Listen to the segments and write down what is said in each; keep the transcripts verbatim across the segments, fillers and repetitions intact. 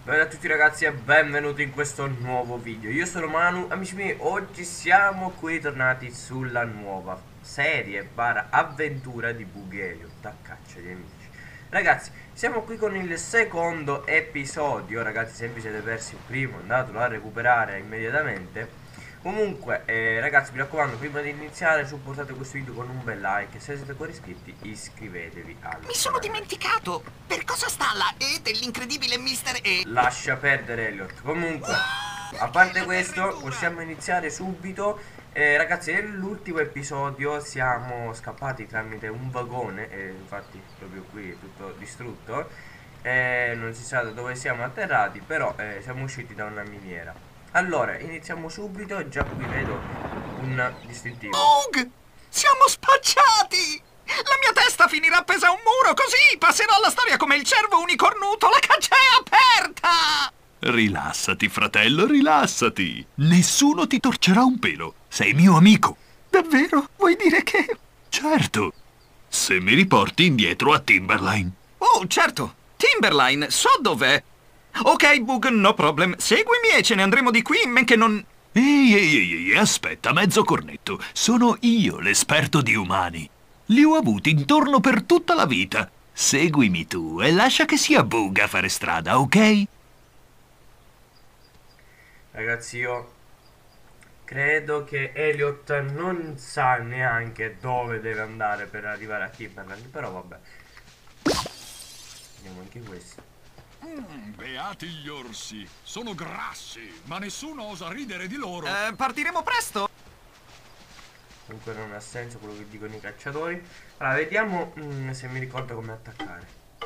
Bene a tutti ragazzi e benvenuti in questo nuovo video. Io sono Manu, amici miei, oggi siamo qui tornati sulla nuova serie barra avventura di Buggy Elliot a caccia di amici. Ragazzi, siamo qui con il secondo episodio. Ragazzi, se vi siete persi il primo andatelo a recuperare immediatamente. Comunque eh, ragazzi, mi raccomando, prima di iniziare supportate questo video con un bel like. Se siete ancora iscritti iscrivetevi al Mi sono dimenticato! Per cosa sta la E dell'incredibile mister E? Lascia perdere Elliot. Comunque, a parte questo, possiamo iniziare subito. eh, Ragazzi, nell'ultimo episodio siamo scappati tramite un vagone e infatti proprio qui è tutto distrutto. eh, Non si sa da dove siamo atterrati, però eh, siamo usciti da una miniera. Allora, iniziamo subito. Già qui vedo un distintivo. Bug! Siamo spacciati! La mia testa finirà appesa a un muro, così passerò alla storia come il cervo unicornuto. La caccia è aperta! Rilassati, fratello, rilassati. Nessuno ti torcerà un pelo. Sei mio amico. Davvero? Vuoi dire che... Certo. Se mi riporti indietro a Timberline. Oh, certo! Timberline, so dov'è. Ok, Bug, no problem. Seguimi e ce ne andremo di qui in men che non... Ehi, ehi, ehi, ehi, aspetta, mezzo cornetto. Sono io l'esperto di umani. Li ho avuti intorno per tutta la vita. Seguimi tu e lascia che sia Bug a fare strada, ok? Ragazzi, io credo che Elliot non sa neanche dove deve andare per arrivare a Timberland, però vabbè. Vediamo anche questo. Mm, beati gli orsi, sono grassi, ma nessuno osa ridere di loro. Eh, partiremo presto? Comunque non ha senso quello che dicono i cacciatori. Allora, vediamo mm, se mi ricordo come attaccare.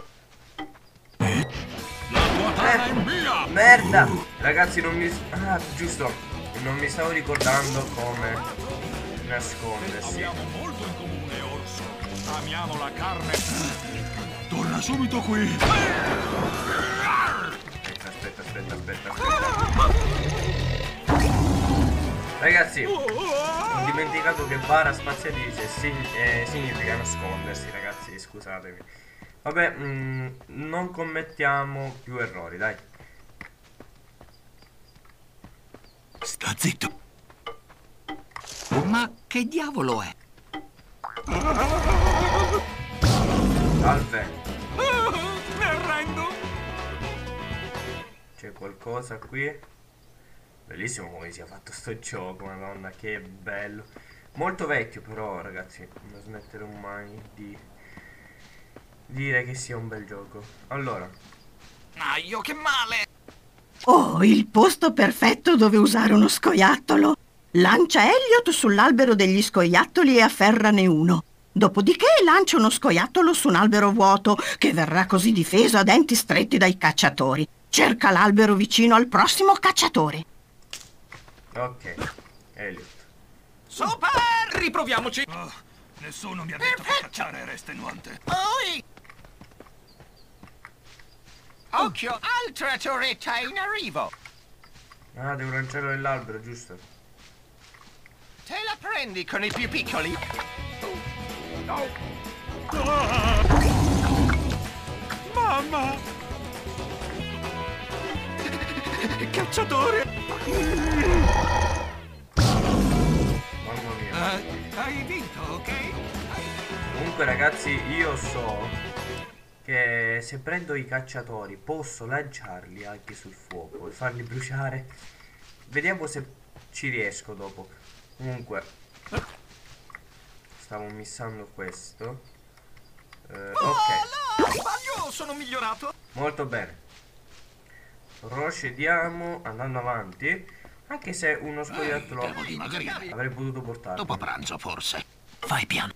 La tua tana Eh, è mia! merda! Ragazzi, non mi... Ah, giusto. Non mi stavo ricordando come nascondersi. Abbiamo molto in comune, orso. Amiamo la carne. Torna subito qui. Aspetta, aspetta, aspetta, aspetta. Ragazzi, ho dimenticato che bara spaziatrice sign eh, significa nascondersi, ragazzi, scusatemi. Vabbè, mh, non commettiamo più errori, dai. Sta zitto. Ma che diavolo è? Salve. Mi arrendo! C'è qualcosa qui? Bellissimo come sia fatto sto gioco, madonna, che bello. Molto vecchio però, ragazzi, non smetterò mai di dire che sia un bel gioco. Allora, Aio, che male! Oh, il posto perfetto dove usare uno scoiattolo. Lancia Elliot sull'albero degli scoiattoli e afferrane uno. Dopodiché lancia uno scoiattolo su un albero vuoto, che verrà così difeso a denti stretti dai cacciatori. Cerca l'albero vicino al prossimo cacciatore. ok, Elliot. Super! Riproviamoci! Oh, nessuno mi ha detto che cacciare era estenuante. Oi! Occhio, altra torretta in arrivo. Ah, devo lanciarlo nell'albero, giusto? Te la prendi con i più piccoli? Mamma! Cacciatore! Mamma mia. Eh, hai vinto, ok? Comunque ragazzi, io so che se prendo i cacciatori posso lanciarli anche sul fuoco e farli bruciare. Vediamo se ci riesco dopo. Comunque stavo missando questo. eh, Ok, Oh, no! Sbaglio, sono migliorato! molto bene. Procediamo andando avanti. Anche se uno scoiattolo Cavoli, magari avrei potuto portarlo. dopo pranzo, forse. Fai piano.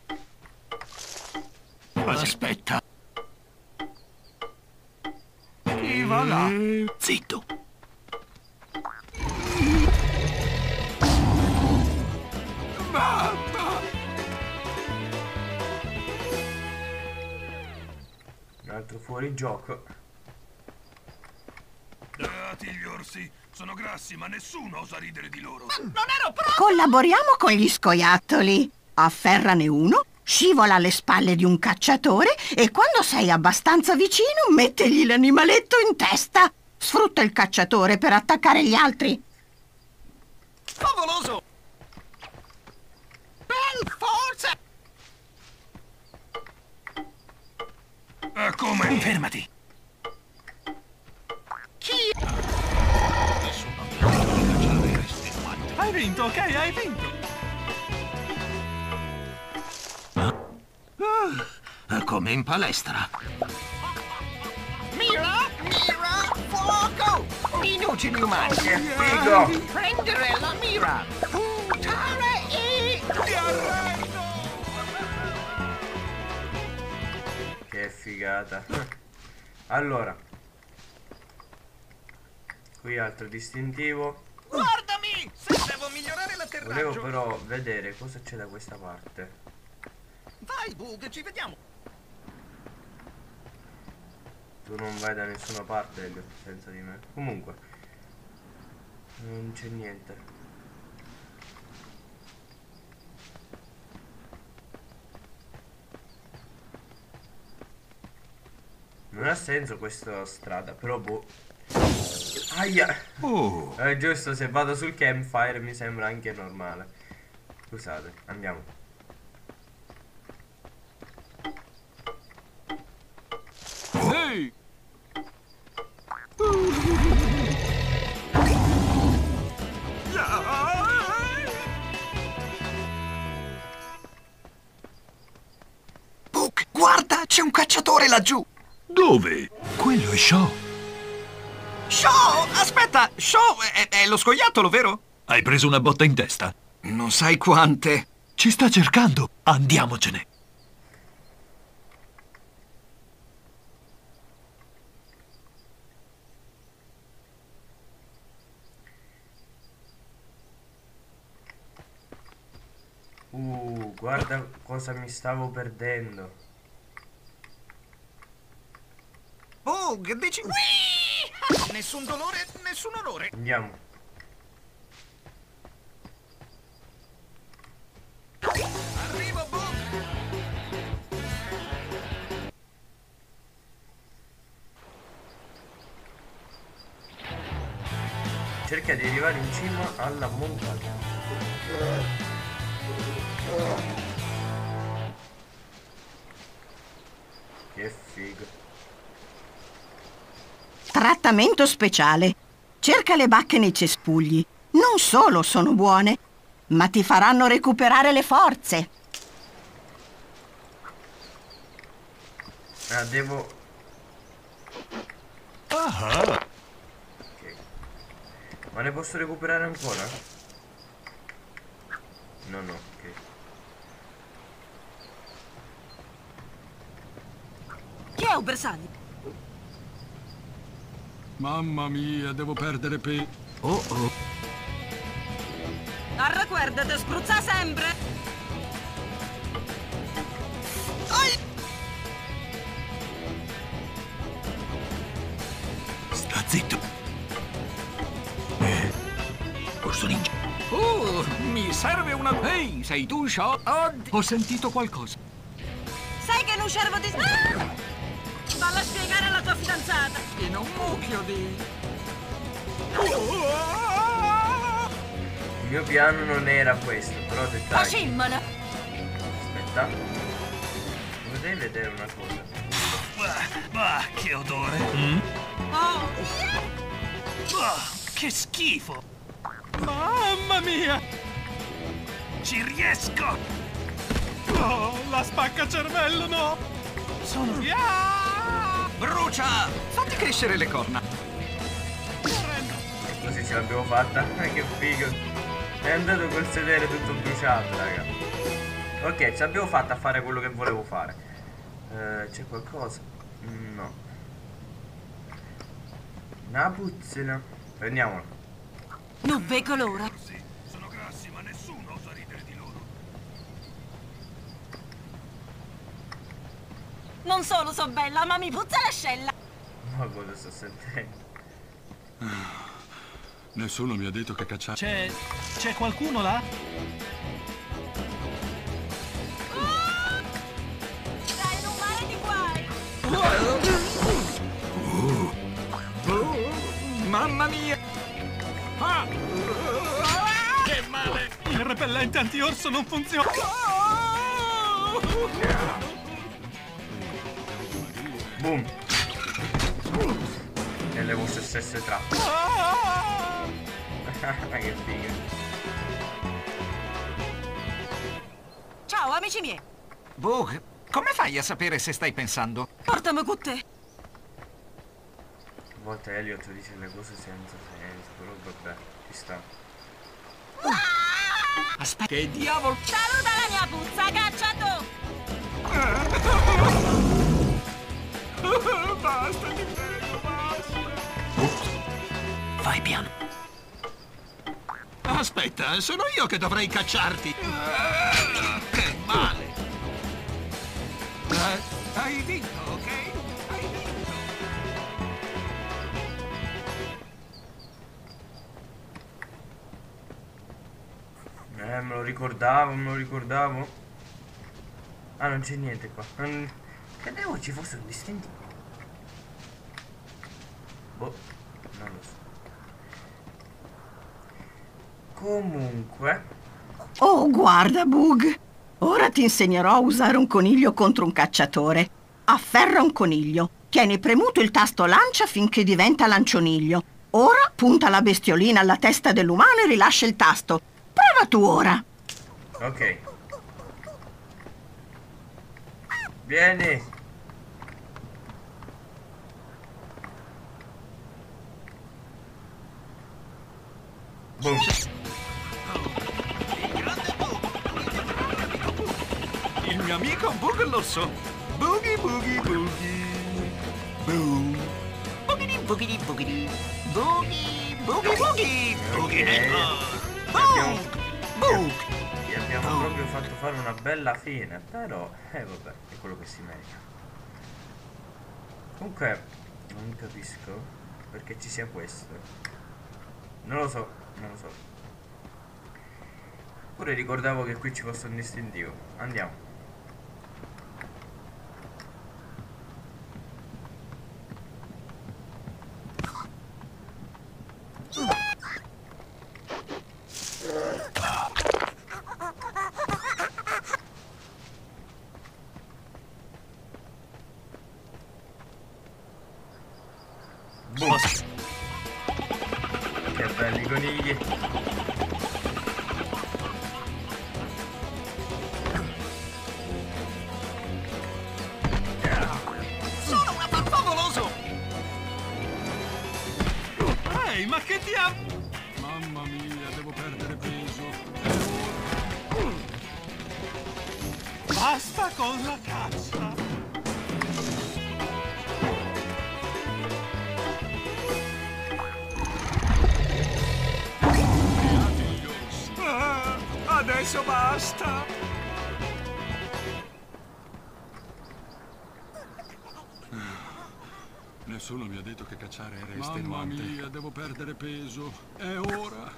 Aspetta. Chi va là? Zitto. Mamma! Un altro fuorigioco. Beati gli orsi, sono grassi, ma nessuno osa ridere di loro. Non ero pronto! Collaboriamo con gli scoiattoli. Afferrane uno, scivola alle spalle di un cacciatore e quando sei abbastanza vicino mettegli l'animaletto in testa. Sfrutta il cacciatore per attaccare gli altri. Favoloso! Bel forza! Ah, come? Fermati! Chi? Hai vinto, ok? Hai vinto! Ah, come in palestra. Mira! Mira! Fuoco! Inutili umani! Che figo! Prendere la mira! Puntare e... Ti arrendo! Che figata. Allora, qui altro distintivo. Guardami! Se devo migliorare l'atterraggio! Volevo però vedere cosa c'è da questa parte. Vai, Bug, ci vediamo! Tu non vai da nessuna parte, Elio, senza di me. Comunque, non c'è niente. Non ha senso questa strada, però boh. Aia! Oh, È giusto, se vado sul campfire mi sembra anche normale. Scusate, andiamo. Ehi! Bug, guarda! C'è un cacciatore laggiù! dove? Quello è Shaw. Shaw! Aspetta! Shaw è, è lo scoiattolo, vero? Hai preso una botta in testa? Non sai quante! Ci sta cercando. Andiamocene. Uh, guarda cosa mi stavo perdendo. Bug, dici... Whee! Nessun dolore, nessun onore! Andiamo. Arrivo, Bug! Cerca di arrivare in cima alla montagna. Che figo. Trattamento speciale. Cerca le bacche nei cespugli. Non solo sono buone, ma ti faranno recuperare le forze. Ah, devo... Ah, Ok. Ma ne posso recuperare ancora? No, no, ok. Chi è un bersaglio? Mamma mia, devo perdere pe... oh oh. Arraguardate, spruzza sempre! Sta zitto. Eh, Corso ninja. Oh, mi serve una... Ehi, sei tu, Shaw? Oddio. Ho sentito qualcosa. Sai che non servo di... Ah! Valla a spiegare alla tua fidanzata! In un mucchio di... Il mio piano non era questo, però dettagli. Facimmala! Aspetta. Vorrei vedere una cosa. Ah, che odore. Oh! Ah, che schifo. Mamma mia! Ci riesco. Oh, la spacca cervello, no! Sono via! Brucia! Fatti crescere le corna! Così ce l'abbiamo fatta. Che figo. È andato col sedere tutto bruciato, raga. Ok, ce l'abbiamo fatta a fare quello che volevo fare. Eh, c'è qualcosa? No. Una puzzina. Prendiamola. Non vedo l'ora! Sono grassi, ma nessuno osa ridere di loro. Non solo so bella, ma mi puzza l'ascella! Ma cosa sto sentendo? Nessuno mi ha detto che cacciare... C'è... c'è qualcuno là? Dai, non male di guai! Mamma mia! Ah! Che male! Il repellente anti-orso non funziona! Boom! Nelle vostre stesse trappole. Che figa. Ciao, amici miei. Bug, come fai a sapere se stai pensando? Portami con te. A volte Elliot dice le cose senza senso, però vabbè, ci sta. Aspetta, che diavolo! Saluta la mia puzza, cacciato! Basta, Nintendo, basta! Vai piano. Aspetta, sono io che dovrei cacciarti. Che male. Eh, hai vinto, ok? Hai vinto. Eh, me lo ricordavo, me lo ricordavo. Ah, non c'è niente qua. Non... Credevo ci fosse un distintivo. Boh, non lo so. Comunque. Oh, guarda, Bug. Ora ti insegnerò a usare un coniglio contro un cacciatore. Afferra un coniglio. Tieni premuto il tasto lancia finché diventa lancioniglio. Ora punta la bestiolina alla testa dell'umano e rilascia il tasto. Prova tu ora. Ok. Vieni. Boom. Il mio amico Bug l'orso. Boogie, boogie, boogie. Boom. Boogity, boogity, boogity. Boogie, boogie, boogie. Boogie nel Abbiamo, Bug. gli abbiamo proprio fatto fare una bella fine, però, eh vabbè, è quello che si merita. Comunque, non capisco perché ci sia questo. Non lo so, non lo so. Pure ricordavo che qui ci fosse un distintivo. Andiamo. Boom. Che belli conigli. Sono un favoloso. Ehi, ma che diavolo! Mamma mia, devo perdere peso. È ora. Basta con la caccia! Beati gli orsi. Ah, adesso basta. Nessuno mi ha detto che cacciare era estenuante. Mamma mia, devo perdere peso. È ora.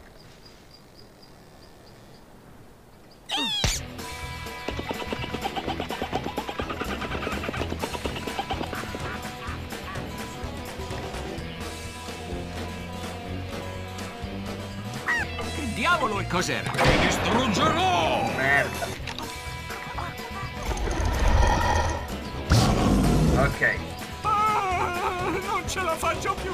Che diavolo e cos'era? Ti distruggerò! Merda. Ok. Ah, non ce la faccio più.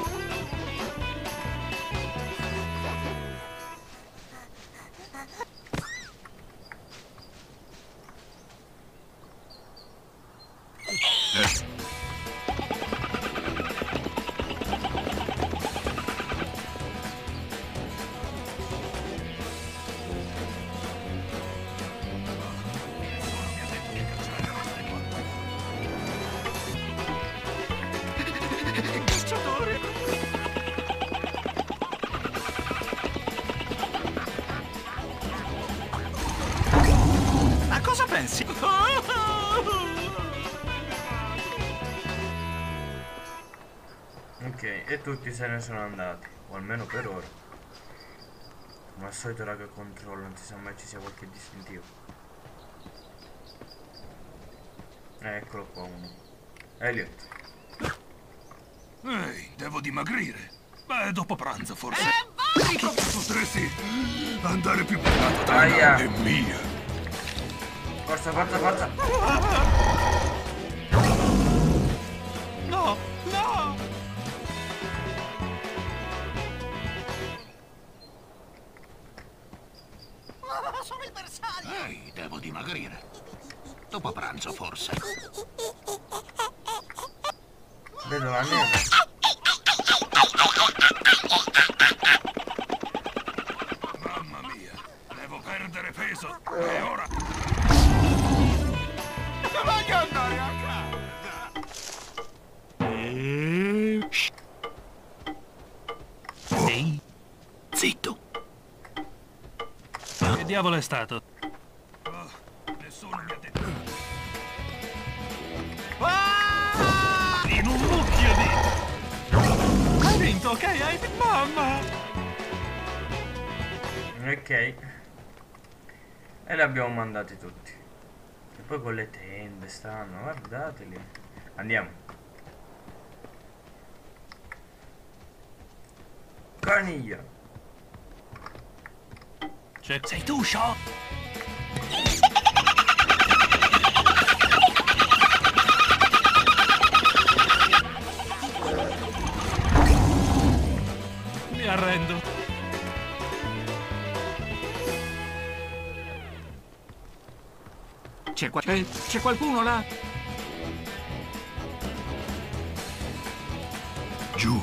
Cacciatore. Ma cosa pensi? Ok, e tutti se ne sono andati, o almeno per ora. Come al solito raga controllo, non si sa mai ci sia qualche distintivo. Eh, eccolo qua uno. Elliot. Ehi, devo dimagrire. Beh, dopo pranzo, forse. Eh, vai! Potresti andare più presto, dai, Aia. è mia. Forza, forza, forza. No, no! Sono il bersaglio! Ehi, devo dimagrire. Dopo pranzo, forse. Vedo la neve. Mamma mia, devo perdere peso. E ora... Voglio andare a casa! E... Ehi, zitto. Che diavolo è stato? Oh, nessuno mi ha detto... In un mucchio di... Hai vinto, ok? Hai vinto. Mamma! Ok. E li abbiamo mandati tutti. E poi con le tende stanno, guardateli. Andiamo. Coniglio. C'è... Sei tu, Shaw? Mi arrendo. C'è qua... eh, c'è qualcuno là? Giù.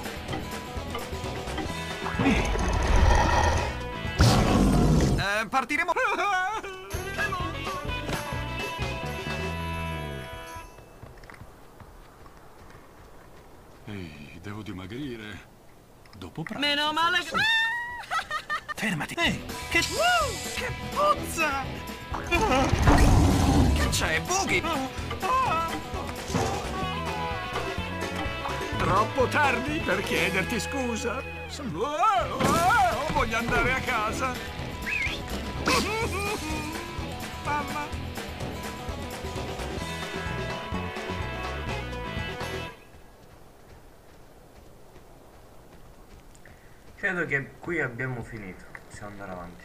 Eh, partiremo... Ehi, devo dimagrire. Dopo pranzo. Meno male che... Fermati. Ehi, che... Che puzza! Che c'è, Boogie? Troppo tardi per chiederti scusa. Voglio andare a casa. Mamma. Credo che qui abbiamo finito. Possiamo andare avanti.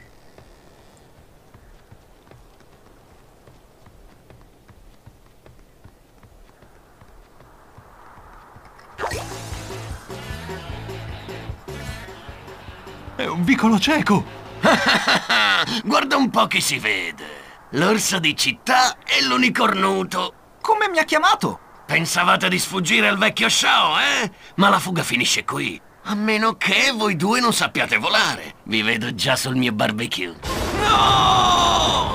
È un vicolo cieco. Guarda un po' chi si vede. L'orso di città e l'unicornuto. Come mi ha chiamato? Pensavate di sfuggire al vecchio Shao, eh? Ma la fuga finisce qui. A meno che voi due non sappiate volare. Vi vedo già sul mio barbecue. No!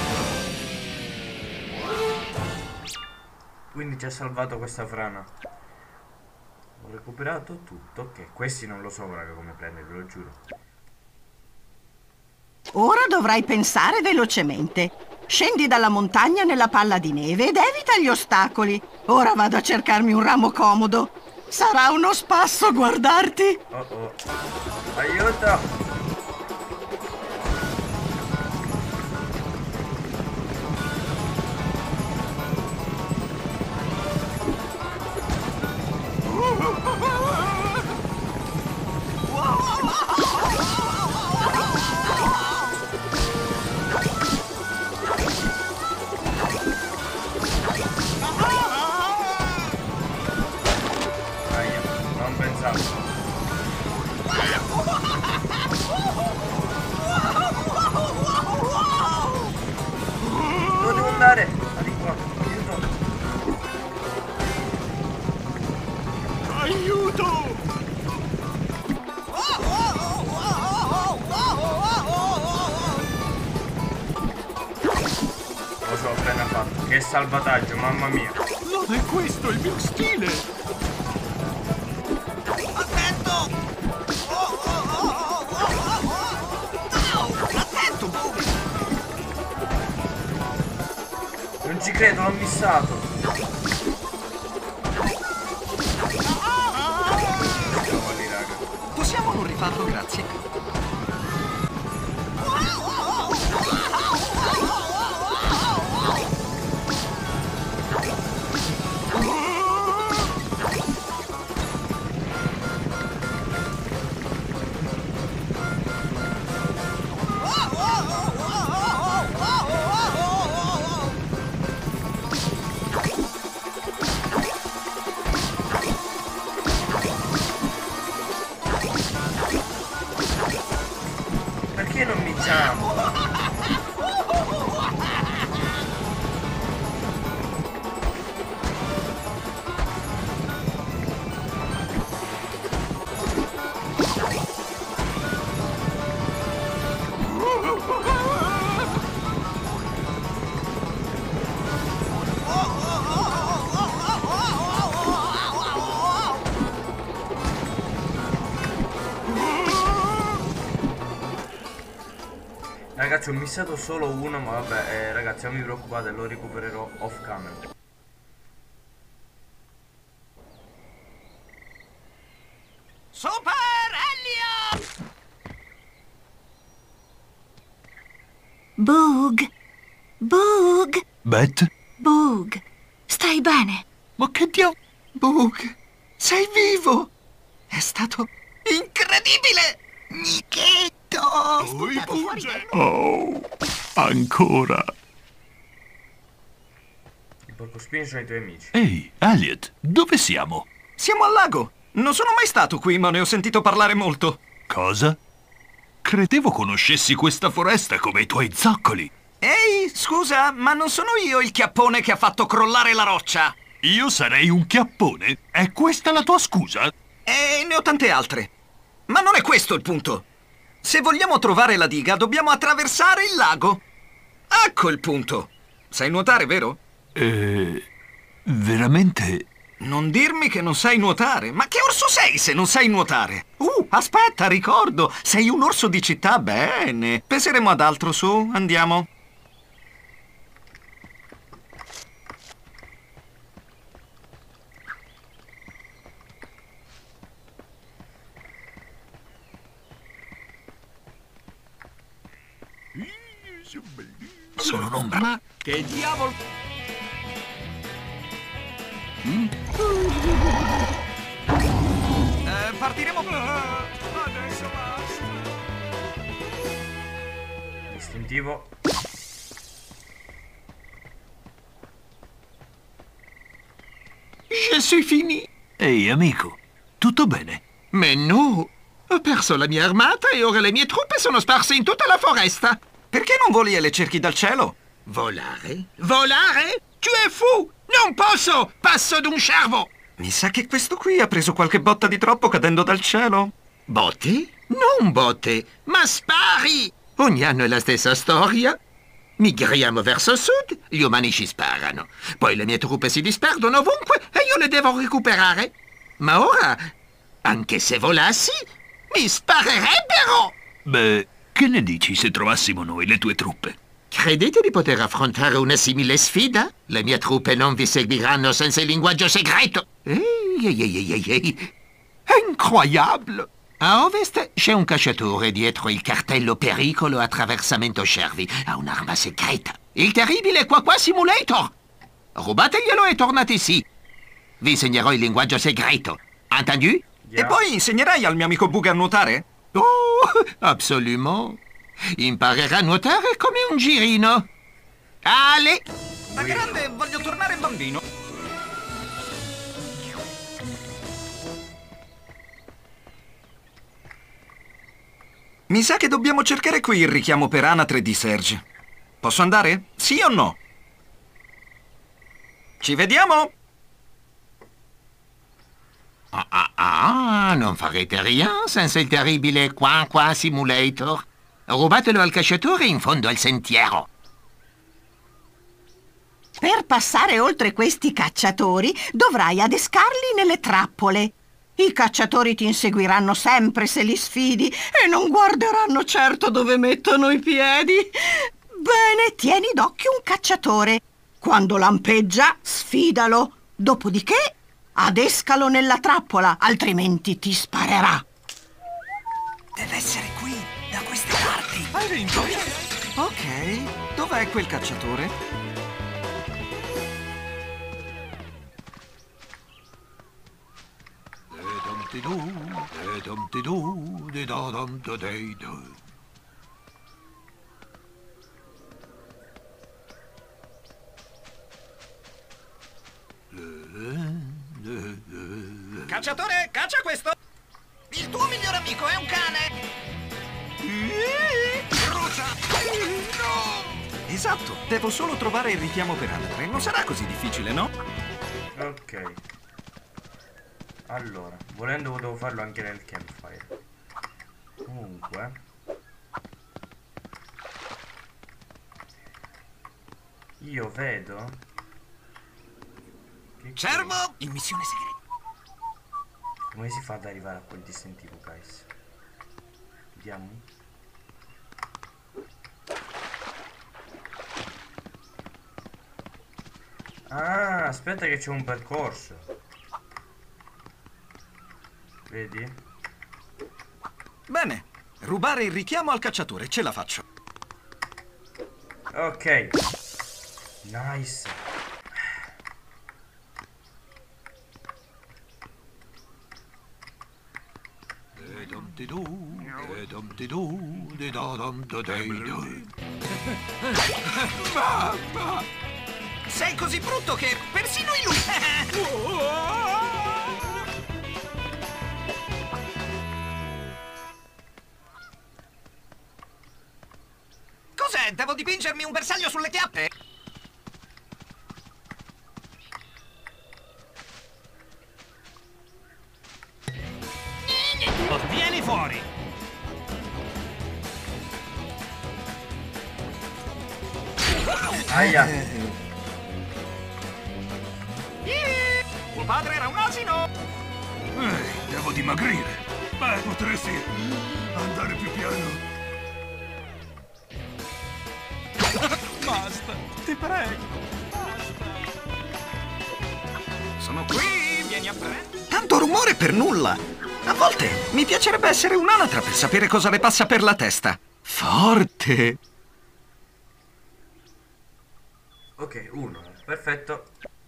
Quindi ci ha salvato questa frana. Ho recuperato tutto. Ok, questi non lo so, raga, come prendere, ve lo giuro. Ora dovrai pensare velocemente. Scendi dalla montagna nella palla di neve ed evita gli ostacoli. Ora vado a cercarmi un ramo comodo. Sarà uno spasso guardarti. Oh oh. Aiuto! Aia, non pensavo. Dove devo andare? Ah, di qua, aiuto! Aiuto! Lo so, appena fatto. Che salvataggio, mamma mia. Non è questo il mio stile! Attento! Attento, Boogie! Non ci credo, l'ho missato. Cavoli, raga. Possiamo non rifarlo, grazie? ragazzi, ho missato solo uno, ma vabbè, eh, ragazzi, non vi preoccupate, lo recupererò off camera. Super Elliot! Boog! Boog! Beth? Boog! Stai bene? Ma che diavolo? Boog, sei vivo! È stato incredibile! Nichetto! Poi fugge! Oh, ancora. Il porcospino sono i tuoi amici. Ehi, Elliot, dove siamo? Siamo al lago! Non sono mai stato qui, ma ne ho sentito parlare molto. Cosa? Credevo conoscessi questa foresta come i tuoi zoccoli. Ehi, scusa, ma non sono io il chiappone che ha fatto crollare la roccia? Io sarei un chiappone? È questa la tua scusa? E ne ho tante altre. Ma non è questo il punto. Se vogliamo trovare la diga, dobbiamo attraversare il lago. Ecco il punto. Sai nuotare, vero? Eh... veramente... Non dirmi che non sai nuotare. Ma che orso sei se non sai nuotare? Uh, aspetta, ricordo. Sei un orso di città, bene. Penseremo ad altro, su, andiamo. Sono un'ombra. Ma che diavolo! Mm? Eh, partiremo... Adesso basta! Istintivo. Je suis fini. Ehi, amico, tutto bene? Ma no! Ho perso la mia armata e ora le mie truppe sono sparse in tutta la foresta! Perché non voli e le cerchi dal cielo? Volare? Volare? Tu es fou! Non posso! Passo d'un cervo! Mi sa che questo qui ha preso qualche botta di troppo cadendo dal cielo. Botte? Non botte, ma spari! Ogni anno è la stessa storia. Migriamo verso sud, gli umani ci sparano. Poi le mie truppe si disperdono ovunque e io le devo recuperare. Ma ora, anche se volassi, mi sparerebbero! Beh, che ne dici se trovassimo noi le tue truppe? Credete di poter affrontare una simile sfida? Le mie truppe non vi seguiranno senza il linguaggio segreto. Ehi, ehi, ehi, ehi, ehi. Incroyable! A ovest c'è un cacciatore dietro il cartello pericolo attraversamento cervi. Ha un'arma segreta. Il terribile Qua Qua Simulator. Rubateglielo e tornate ici. Vi insegnerò il linguaggio segreto. Entendu? Yeah. E poi insegnerai al mio amico Boog a nuotare? Oh, absolument. Imparerà a nuotare come un girino. Ale! Da grande voglio tornare bambino. Mi sa che dobbiamo cercare qui il richiamo per anatre di Serge. Posso andare? Sì o no? Ci vediamo? Ah, ah, ah, non farete rien senza il terribile Qua Qua Simulator. Rubatelo al cacciatore in fondo al sentiero. Per passare oltre questi cacciatori dovrai adescarli nelle trappole. I cacciatori ti inseguiranno sempre se li sfidi e non guarderanno certo dove mettono i piedi. Bene, tieni d'occhio un cacciatore. Quando lampeggia, sfidalo. Dopodiché, adescalo nella trappola, altrimenti ti sparerà. Deve essere qui, da queste parti. Hai vinto! Ok, dov'è quel cacciatore? Cacciatore, caccia questo! Il tuo miglior amico è un cane! Brucia! No! Esatto, devo solo trovare il richiamo per anatre. Non sarà così difficile, no? Ok. Allora, volendo potevo farlo anche nel campfire. Comunque io vedo che Cervo! In missione segreta. come si fa ad arrivare a quel distintivo, guys? Vediamo. Ah, aspetta che c'è un percorso. Vedi? Bene, rubare il richiamo al cacciatore, ce la faccio. Ok. Nice. Mamma! Sei così brutto che persino i lupi... Cos'è? Devo dipingermi un bersaglio sulle chiappe? Vieni fuori! Aia! Tuo padre era un asino! Ehi, devo dimagrire. Beh, potresti andare più piano. Basta, ti prego. Basta. Sono qui, vieni a prendere. Tanto rumore per nulla. A volte mi piacerebbe essere un'anatra per sapere cosa le passa per la testa. Forte. Ok, uno. Perfetto.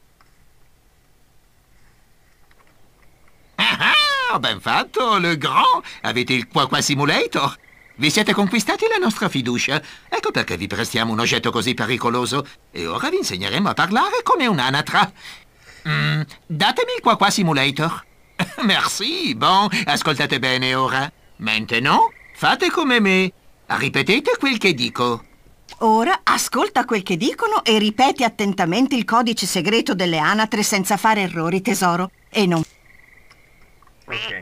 Ah, ben fatto, Le Grand! Avete il Qua Qua Simulator? Vi siete conquistati la nostra fiducia. Ecco perché vi prestiamo un oggetto così pericoloso. E ora vi insegneremo a parlare come un'anatra. Mm, datemi il Qua Qua Simulator. Merci. Bon, ascoltate bene ora. Maintenant, fate come me. Ripetete quel che dico. Ora ascolta quel che dicono e ripeti attentamente il codice segreto delle anatre senza fare errori, tesoro. E non... Ok.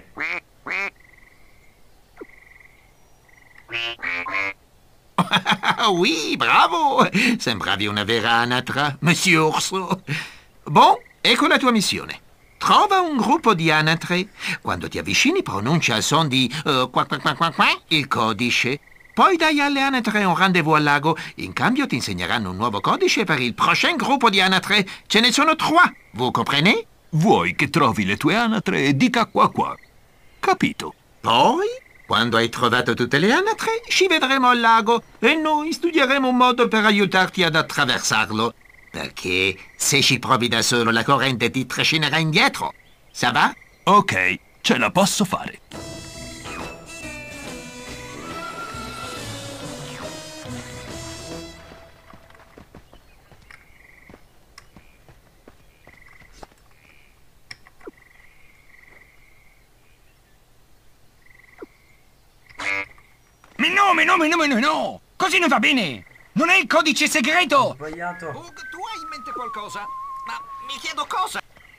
Oui, bravo! Sembravi una vera anatra, Monsieur Orso. Bon, ecco la tua missione. Trova un gruppo di anatre. Quando ti avvicini pronuncia al son di uh, qua, qua, qua, qua, qua, il codice. Poi dai alle anatre un rendezvous al lago. In cambio ti insegneranno un nuovo codice per il prochain gruppo di anatre. Ce ne sono trois. Vous comprenez? Vuoi che trovi le tue anatre e dica qua qua. Capito? Poi, quando hai trovato tutte le anatre, ci vedremo al lago e noi studieremo un modo per aiutarti ad attraversarlo. Perché se ci provi da solo la corrente ti trascinerà indietro. Ça va? Ok, ce la posso fare. No, ma no, ma no, ma no, no! Così non va bene! Non è il codice segreto! Ho sbagliato. Bug, tu hai in mente qualcosa? Ma mi chiedo cosa?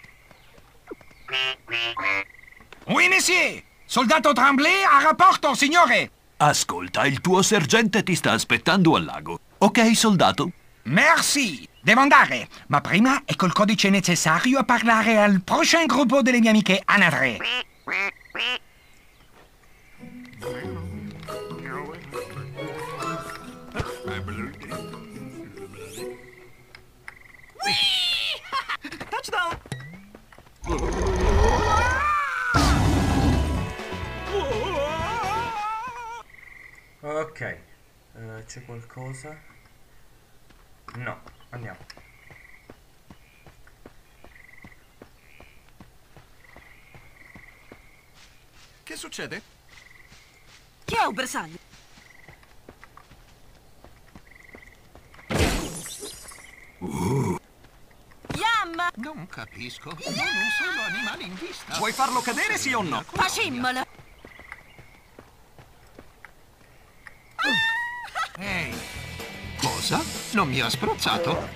Oui, monsieur! Soldato Tremblay a rapporto, signore! Ascolta, il tuo sergente ti sta aspettando al lago. Ok, soldato? Merci! Devo andare, ma prima ecco il codice necessario a parlare al prochain gruppo delle mie amiche anatre. Touchdown! Ok. Eh, c'è qualcosa? No, andiamo. Che succede? Chi è un bersaglio? Uh. Yam! Non capisco. Non un solo animale in vista. Vuoi farlo cadere, sì o no? Fascimmolo! Ehi. Cosa? Non mi ha spruzzato?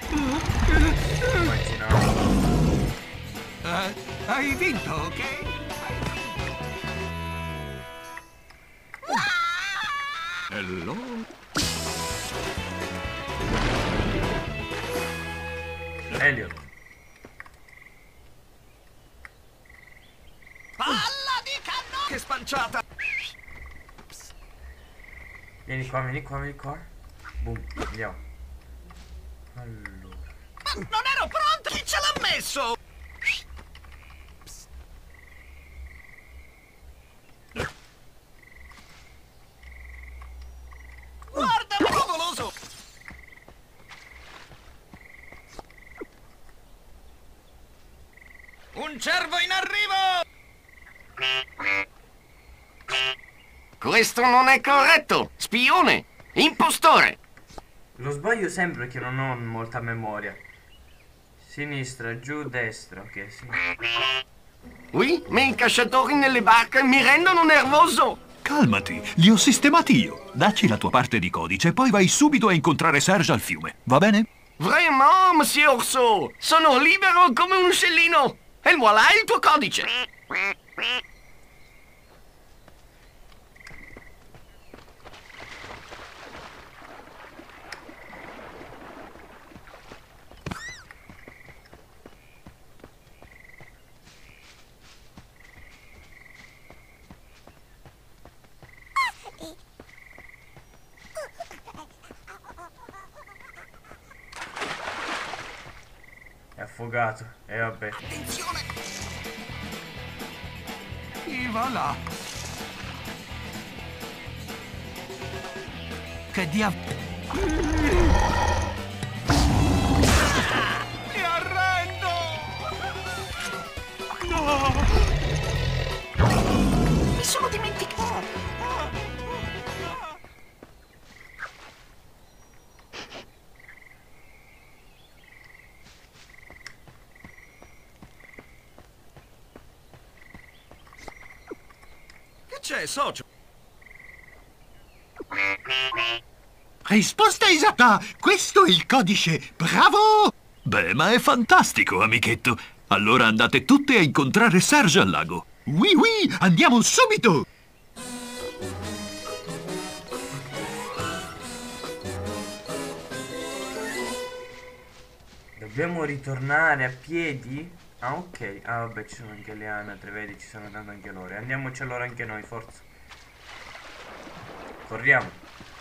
Immaginavo. Eh, hai vinto, ok? Hello? Elliot. Palla di canno! Che spanciata! Vieni qua, vieni qua, vieni qua. Boom, andiamo. Allora. Ma non ero pronto! Chi ce l'ha messo? Guarda, favoloso! Un cervo in arrivo! Questo non è corretto! Spione! Impostore! Lo sbaglio sempre che non ho molta memoria. Sinistra, giù, destra, ok, sì. Oui, ma i cacciatori nelle barche mi rendono nervoso! Calmati, li ho sistemati io. Dacci la tua parte di codice e poi vai subito a incontrare Serge al fiume, va bene? Vraiment, monsieur Orso! Sono libero come un uccellino! E voilà il tuo codice! È affogato, e eh, vabbè. Attenzione! E voilà. Che diavolo... Mi arrendo! No! Mi sono dimenticato! Che c'è, socio? Risposta esatta! Questo è il codice! Bravo! Beh, ma è fantastico, amichetto. Allora andate tutte a incontrare Serge al lago. Oui, oui! Andiamo subito! Dobbiamo ritornare a piedi? Ah, ok. Ah, vabbè, ci sono anche le anatre, vedi, ci sono andando anche loro. Andiamoci allora anche noi, forza. Corriamo.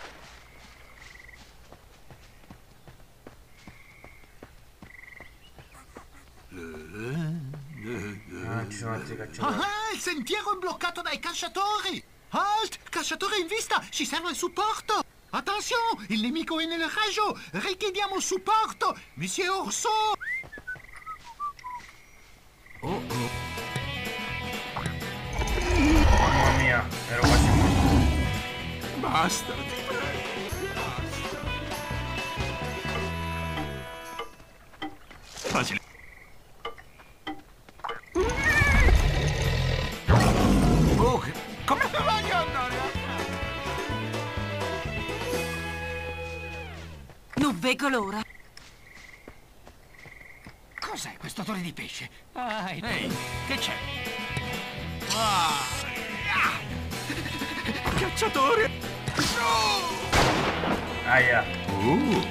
Ah, ci sono altri cacciatori. Ah, il sentiero è bloccato dai cacciatori! Halt! Cacciatore in vista! Ci serve il supporto! Attenzione! Il nemico è nel raggio! Richiediamo supporto! Monsieur Orso! Oh oh. Mamma mia, ero quasi morto. Basta, ti prego! Facile. Oh, come voglio andare? Non vedo l'ora. Cos'è questo odore di pesce? Ah, ehi, che c'è? Ah, ah. Cacciatore! No! Aia. Oh.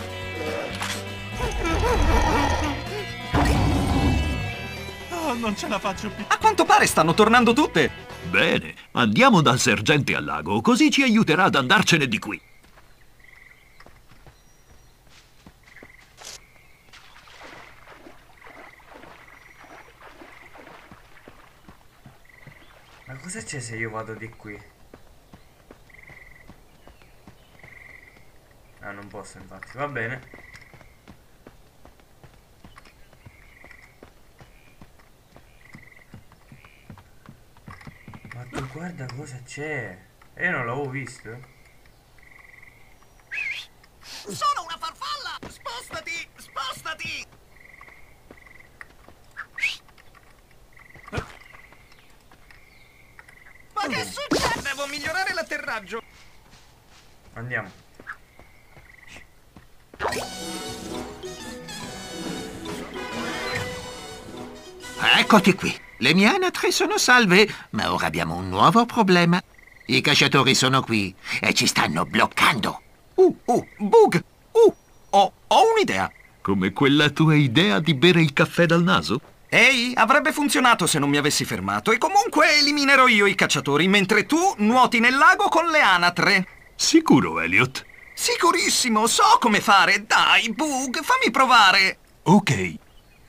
Oh, non ce la faccio più. A quanto pare stanno tornando tutte. Bene, andiamo dal sergente al lago, così ci aiuterà ad andarcene di qui. Ma cosa c'è se io vado di qui? Ah, non posso infatti, va bene. Ma tu guarda cosa c'è. Io non l'avevo visto. Sono una farfalla! Spostati! Spostati! Ma che succede? Devo migliorare l'atterraggio. Andiamo. Eccoti qui. Le mie anatre sono salve, ma ora abbiamo un nuovo problema. I cacciatori sono qui e ci stanno bloccando. Uh, uh, Bug! Uh, ho, ho un'idea. Come quella tua idea di bere il caffè dal naso? Ehi, avrebbe funzionato se non mi avessi fermato. E comunque eliminerò io i cacciatori, mentre tu nuoti nel lago con le anatre. Sicuro, Elliot? Sicurissimo, so come fare. Dai, Bug, fammi provare. Ok.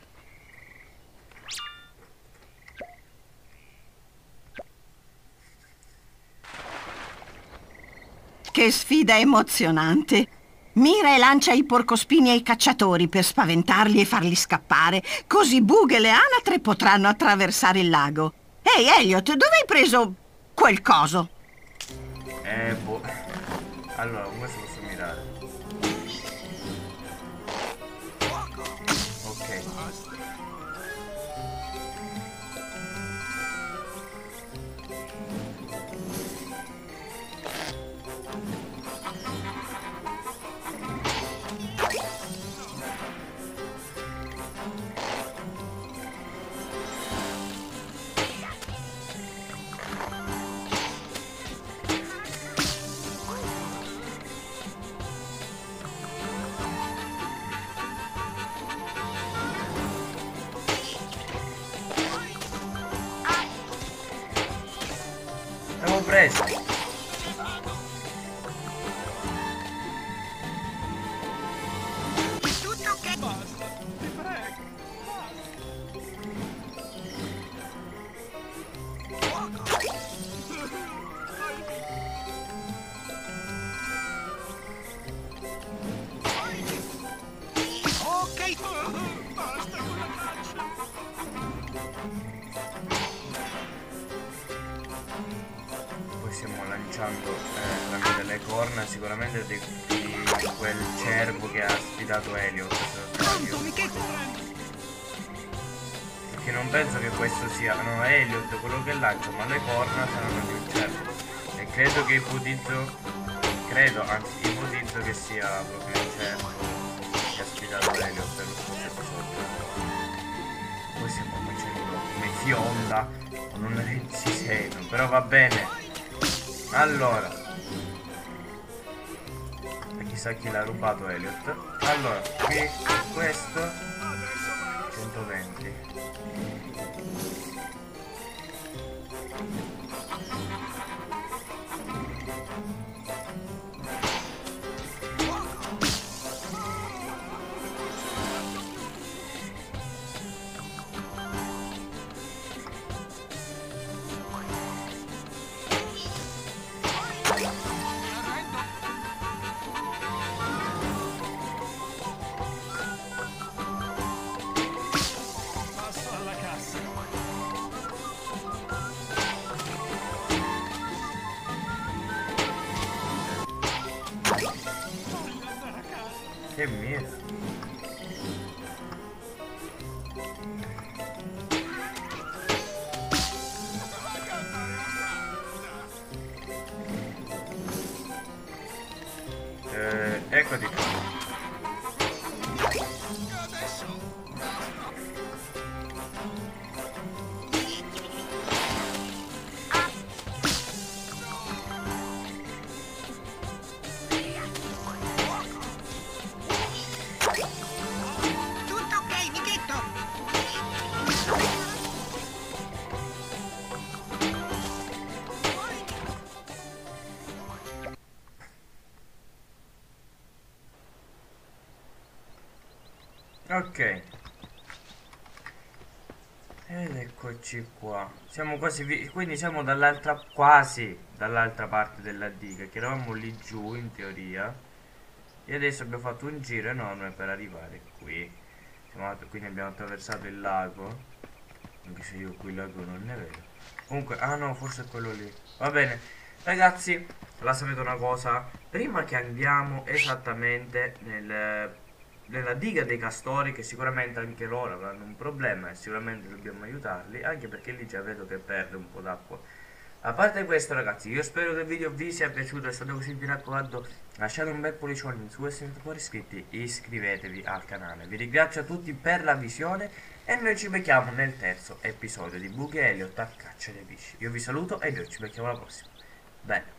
Che sfida emozionante! Mira e lancia i porcospini ai cacciatori per spaventarli e farli scappare, così Boog e le anatre potranno attraversare il lago. Ehi, Elliot, dove hai preso quel coso? Eh, boh. Allora, con questo posso mirare. Ok. Abbiamo preso. Poi stiamo lanciando eh, tramite le corna sicuramente di, di quel cervo che ha sfidato Elliot, se non sbaglio. Perché non penso che questo sia, no, Elliot quello che lancia, ma le corna saranno di un cervo. E credo che ipotizzo, credo, anzi ipotizzo che sia proprio il cervo che ha sfidato Elliot per lo scorso episodio. Poi stiamo facendo come fionda, non si sente, però va bene. Allora, e chissà chi l'ha rubato Elliot. Allora, qui questo centoventi. Che miedo. Eh, eccoti qua. Ok. Ed eccoci qua. Siamo quasi vi quindi siamo dall'altra quasi dall'altra parte della diga, che eravamo lì giù in teoria. E adesso abbiamo fatto un giro enorme per arrivare qui. Siamo, quindi abbiamo attraversato il lago. Anche se io qui il lago non ne vedo. Comunque, ah no, forse è quello lì. Va bene. Ragazzi, la sapete una cosa? Prima che andiamo esattamente nel... nella diga dei castori, che sicuramente anche loro avranno un problema e sicuramente dobbiamo aiutarli, anche perché lì già vedo che perde un po' d'acqua. A parte questo, ragazzi, io spero che il video vi sia piaciuto. È stato così, mi raccomando, lasciate un bel pollicione in su e se siete ancora iscritti iscrivetevi al canale. Vi ringrazio a tutti per la visione e noi ci becchiamo nel terzo episodio di Boog e Elliot a caccia dei pesci. Io vi saluto e noi ci becchiamo alla prossima. Bene.